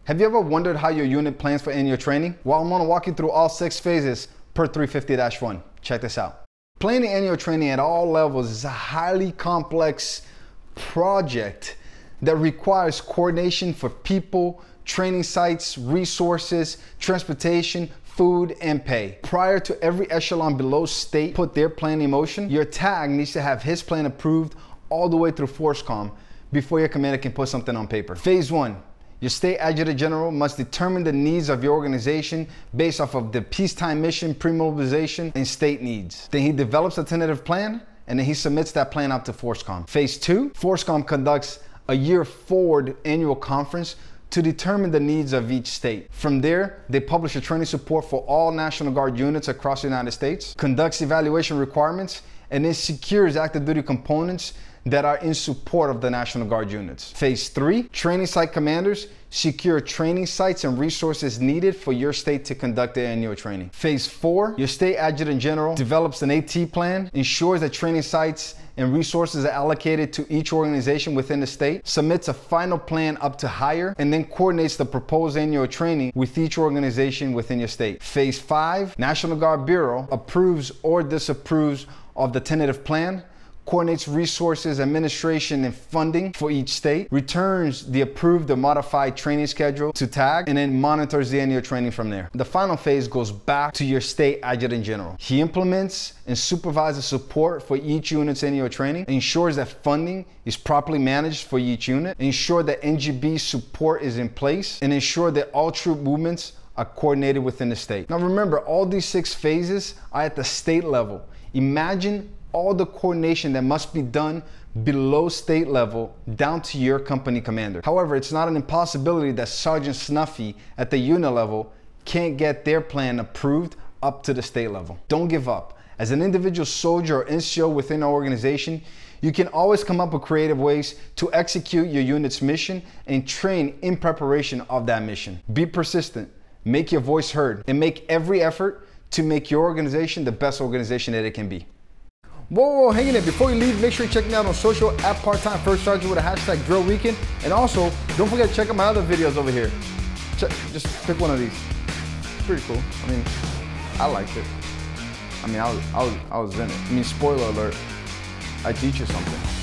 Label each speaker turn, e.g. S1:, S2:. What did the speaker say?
S1: Have you ever wondered how your unit plans for annual training? Well, I'm gonna walk you through all 6 phases per 350-1. Check this out. Planning annual training at all levels is a highly complex project that requires coordination for people, training sites, resources, transportation, food, and pay. Prior to every echelon below state put their plan in motion, your TAG needs to have his plan approved all the way through FORSCOM before your commander can put something on paper. Phase 1. Your state adjutant general must determine the needs of your organization based off of the peacetime mission, pre-mobilization, and state needs. Then he develops a tentative plan, and then he submits that plan up to FORSCOM. Phase 2, FORSCOM conducts a year forward annual conference to determine the needs of each state. From there, they publish a training support for all National Guard units across the United States, conducts evaluation requirements, and then secures active duty components that are in support of the National Guard units. Phase 3, training site commanders secure training sites and resources needed for your state to conduct their annual training. Phase 4, your state adjutant general develops an AT plan, ensures that training sites and resources are allocated to each organization within the state, submits a final plan up to hire, and then coordinates the proposed annual training with each organization within your state. Phase 5, National Guard Bureau approves or disapproves of the tentative plan, coordinates resources, administration, and funding for each state, returns the approved or modified training schedule to TAG, and then monitors the annual training from there. The final phase goes back to your state adjutant general. He implements and supervises support for each unit's annual training, ensures that funding is properly managed for each unit, ensure that NGB support is in place, and ensure that all troop movements are coordinated within the state. Now remember, all these 6 phases are at the state level. Imagine all the coordination that must be done below state level down to your company commander. However, it's not an impossibility that Sergeant Snuffy at the unit level can't get their plan approved up to the state level. Don't give up. As an individual soldier or NCO within our organization, you can always come up with creative ways to execute your unit's mission and train in preparation of that mission. Be persistent, make your voice heard, and make every effort to make your organization the best organization that it can be. Whoa, hang in there. Before you leave, make sure you check me out on social at Part-Time First Sergeant with a hashtag Drill Weekend. And also, don't forget to check out my other videos over here. Just pick one of these. It's pretty cool. I mean, I liked it. I mean, I was in it. I mean, spoiler alert, I teach you something.